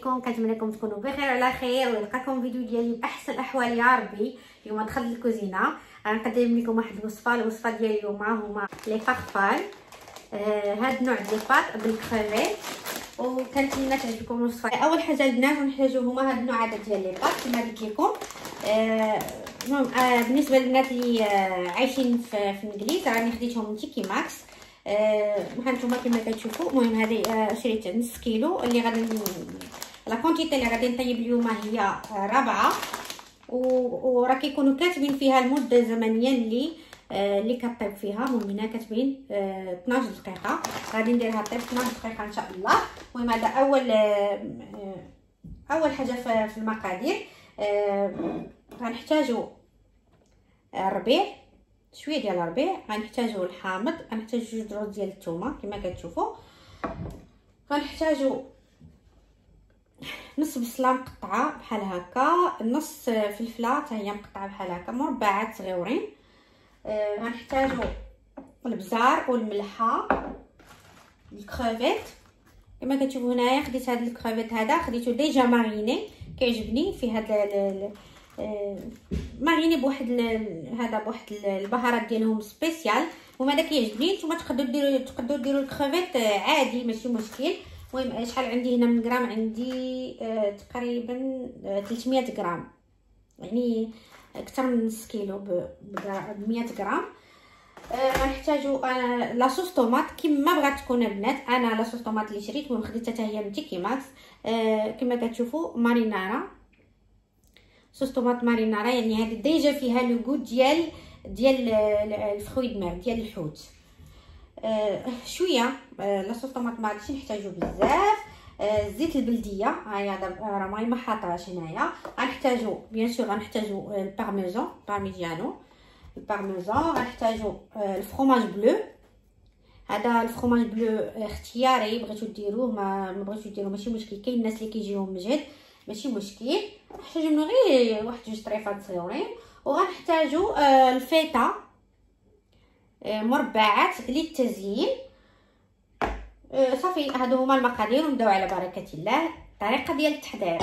عليكم؟ كنتمنى لكم تكونوا بخير وعلى خير ونلقاكم فيديو ديالي باحسن الاحوال يا ربي. اليوم دخلت للكوزينه غنقدم لكم واحد الوصفه ديال اليوم هما لي فارفال. هاد النوع ديال الباط بالكريفيت وكنتمنى تعجبكم الوصفه. اول حاجه البنات غنحتاجو هما هاد النوع هذا ديال لي باط كما قلت لكم. المهم بالنسبه للبنات اللي عايشين في الانجليز راني خديتهم من تيكي ماكس. هانتوما كما كتشوفوا. المهم هذه شريت نص كيلو اللي غادي لا كونتيتي اللي غادي نطيب اليوم هي 4 وراه كيكونوا كاتبين فيها المده الزمنيه اللي كطيب فيها. المهم هنا كاتبين 12 دقيقه غادي نديرها طيب 12 دقيقه ان شاء الله. المهم هذا اول حاجه في المقادير. غنحتاجوا الربيع، شويه ديال الربيع، غنحتاجوا الحامض، غنحتاجوا جوج دروج ديال الثومه كما كتشوفوا، غنحتاجوا نص بصله مقطعه بحال هكا، نص فلفله حتى هي مقطعه بحال هكا مربعات صغيورين، غنحتاجوا البزار والملحه، الكريفيت كما كتشوفوا هنايا. خديت هذا الكريفيت هذا خديته ديجا ماريني، كيعجبني في هذا ماريني بواحد هذا بواحد البهارات ديالهم سبيسيال وهذا كيعجبني. نتوما تقدروا ديروا الكريفيت عادي ماشي مشكل. المهم شحال عندي هنا من غرام؟ عندي تقريبا 300 غرام، يعني اكثر من نص كيلو ب 100 غرام. غنحتاجوا لاصوص طوماط كما بغات تكون البنات. انا لاصوص طوماط اللي شريت المهم خديتها حتى هي من تيكي ماكس. كما كتشوفوا مارينارا، صوص طوماط مارينارا، يعني هذه ديجا فيها لو غو ديال الفروي دو مير ديال الحوت. شويه لاصوص طوماط ما غاديش نحتاجو بزاف. الزيت البلديه هاهي راه ما حاطاهاش هنايا. غنحتاجو بيان سور غنحتاجو البارميزان. غنحتاجو الفرomاج بلو. هذا الفرomاج بلو اختياري، بغيتو ديروه ما بغيتو ديروه ماشي مشكل. كاين الناس اللي كيجيهم مجهد ماشي مشكل. نحتاجو منو غير واحد جوج طريفات صغيورين. وغنحتاجو الفيتا مربعات للتزيين. صافي هادو هما المقادير ونبداو على بركه الله. الطريقه ديال التحضير.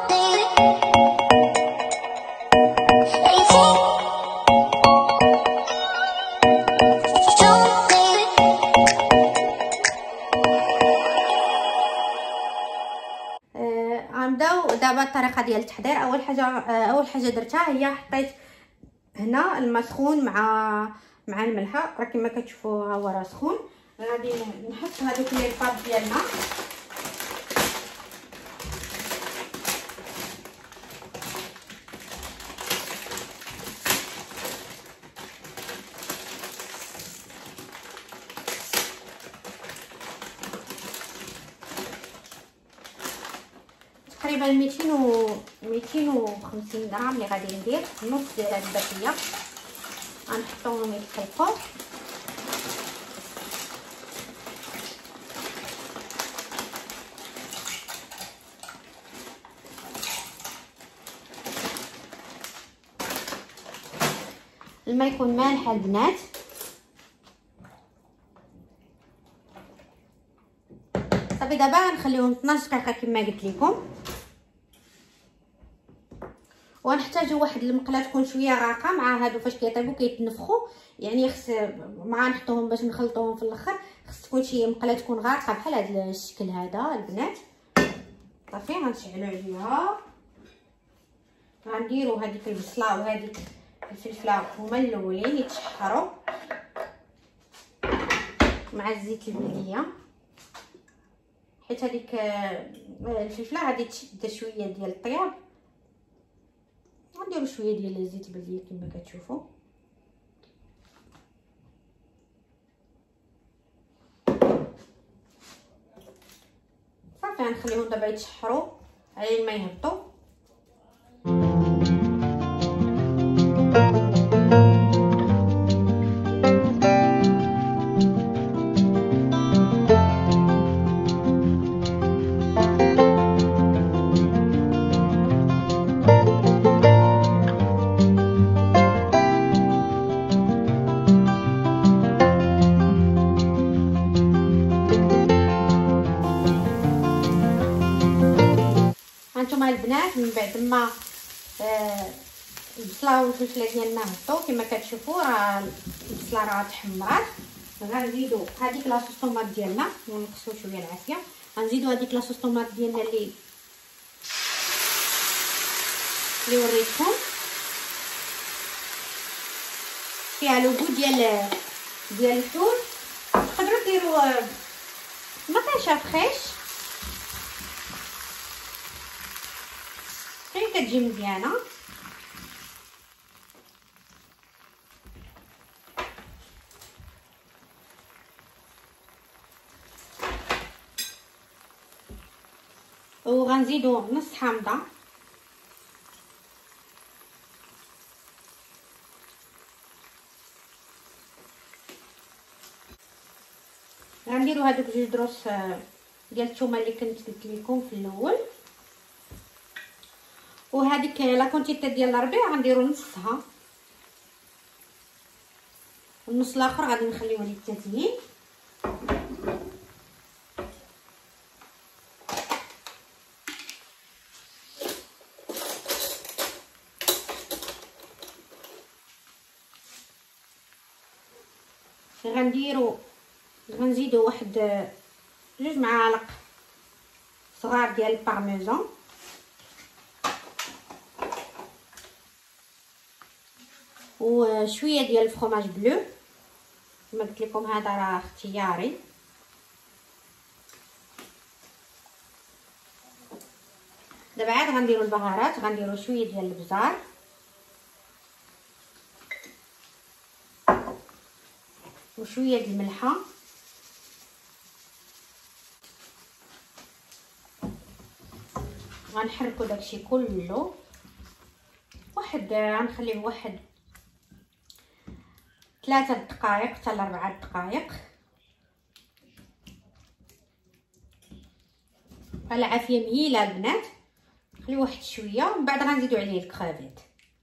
غنبداو دابا الطريقه ديال التحضير. اول حاجه درتها هي حطيت هنا الماء سخون مع الملحه، راه كما كتشوفوا ها هو راه سخون. غادي نحط هذوك لي الباط ديالنا. تقريبا 250 غرام اللي غادي ندير، نص ديال هاد الباكيه غنحطوهم يتخلطوا. الماء يكون مالح البنات. صافي دابا غنخليهم 12 دقيقه كما قلت لكم. ونحتاجوا واحد المقله تكون شويه غاقه مع هادو فاش كيطيبوا كيتنفخوا، يعني خص مع نحطوهم باش نخلطوهم في الاخر خص تكون شي مقله تكون غاقه بحال هذا الشكل هذا البنات. صافي غنشعلوا عليها. غنديروا هذيك البصله وهذيك الفلفله هما الاولين يتشحروا مع الزيت البلديه، حيت هذيك الفلفله غادي تشد شويه ديال الطياب. غنديروا شويه ديال الزيت البلديه كما كتشوفوا. صافي غنخليهم دابا يتشحروا على ما يهبطوا. البنات من بعد ما البصله والفلفله ديالنا هبطوا كما كتشوفوا راه البصله راه تحمرات. غنزيدوا هذيك لاصوص طوماط ديالنا ونقصوا شويه العافيه. غنزيدوا هذيك لاصوص طوماط ديالنا اللي وريتكم فيها لوغو ديال الحوت. تقدروا ديروا مطيشه فريش غير كتجي مزيانه. وغنزيدوا نص حامضه غنديروا هذوك 2 دروس ديال الثومه اللي كنت قلت لكم في الاول. وهذيك لا كونتيتي ديال الربيع غنديروا نصها والنص الاخر غادي نخليوه للتزيين. غنزيدوا واحد 2 معالق صغار ديال البارميزان وشويه ديال الفرomاج بلو كما قلت لكم هذا راه اختياري. دابا عاد غنديروا البهارات. غنديروا شويه ديال الابزار وشويه ديال الملحه غنحركوا داكشي كله واحد غنخليه واحد 3 دقائق حتى ل 4 دقائق على عافيه مهيله البنات. خليه واحد شويه ومن بعد غنزيدوا عليه الكرافيت.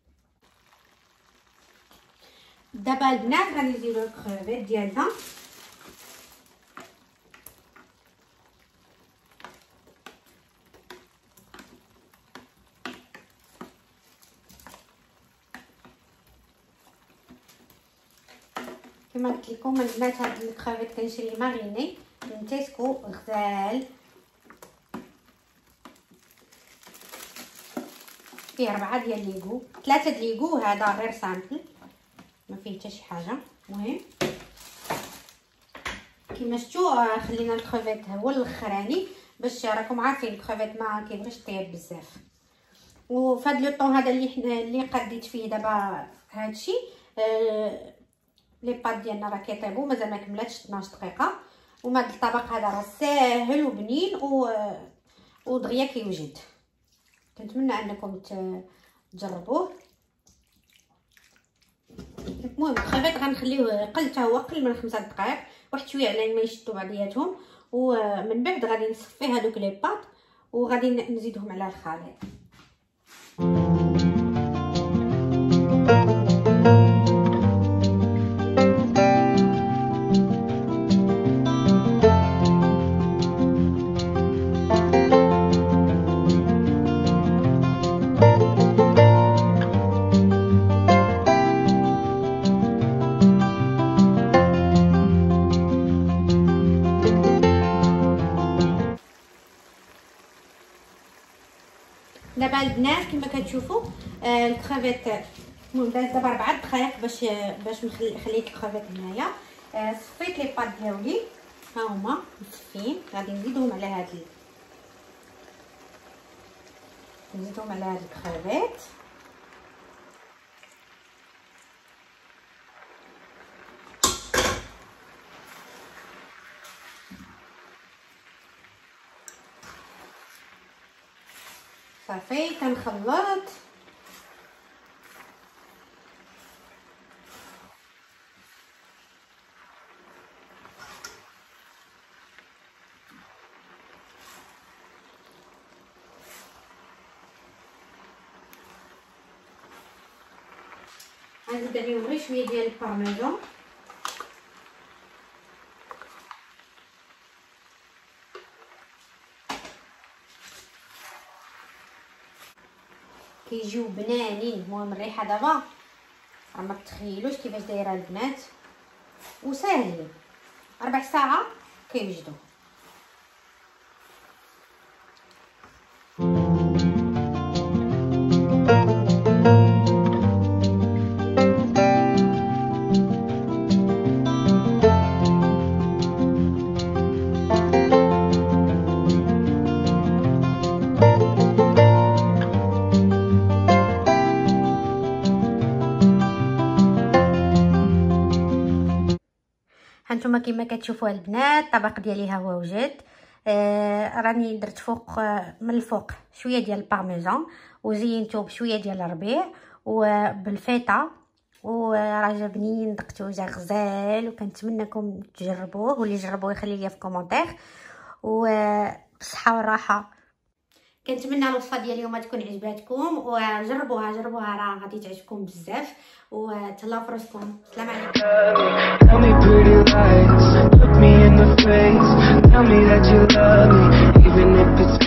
دابا البنات غنزيدوا الكرافيت ديالنا كما قلت لكم البنات. هاد الكرافيت كنشريه ماريني من تيسكو غزال فيه 4 ديال ليغو 3 د ليغو. هذا غير سامبل ما فيه حتى شي حاجه. المهم كما شفتوا خلينا الكرافيت هو الاخراني باش راكم عارفين الكرافيت ما كيبغيش طيب بزاف. وفي هذا لو طون هذا اللي قديت فيه دابا هادشي لي بات ديالنا راه كيطيبوا مازال ما كملاتش 12 دقيقه. وما هذا الطبق هذا راه ساهل وبنين ودغيا كيوجد. كنتمنى انكم تجربوه. المهم الكرافيت غنخليوه يقل حتى هو قل من 5 دقائق واحد شويه على ما يشدوا بعضياتهم. ومن بعد غادي نصفي هذوك لي بات وغادي نزيدهم على الخليط. دابا البنات كما كتشوفوا الكرافيت المهم داز دابا 4 دقائق باش خليت الكرافيت هنايا. صفيت لي بات ديالي ها هما مصفين. غادي نزيدهم على هاد الكرافيت. صافي كنخلط. غنزيد عليهم غير شويه ديال البارميزان كيجيو بنانين. المهم الريحه دابا راه ما تتخيلوش كيفاش دايره البنات، وساهلين 4 ساعات كيوجدوا. هانتوما كما كتشوفوا البنات الطبق ديالي ها هو وجد. راني درت فوق من الفوق شويه ديال البارميزان وزينته بشويه ديال الربيع وبالفيتا، وراه جا بنين دقتو جا غزال، وكنتمنىكم تجربوه، واللي جربوه يخلي لي في كومونتير. وبالصحه والراحه. كنتمنى الوصفه ديال اليوم تكون عجباتكم، وجربوها راه غادي تعجبكم بزاف، وتهلاو في راسكم. السلام عليكم. Tell me pretty lies, look me in the face, tell me that you love me even if it's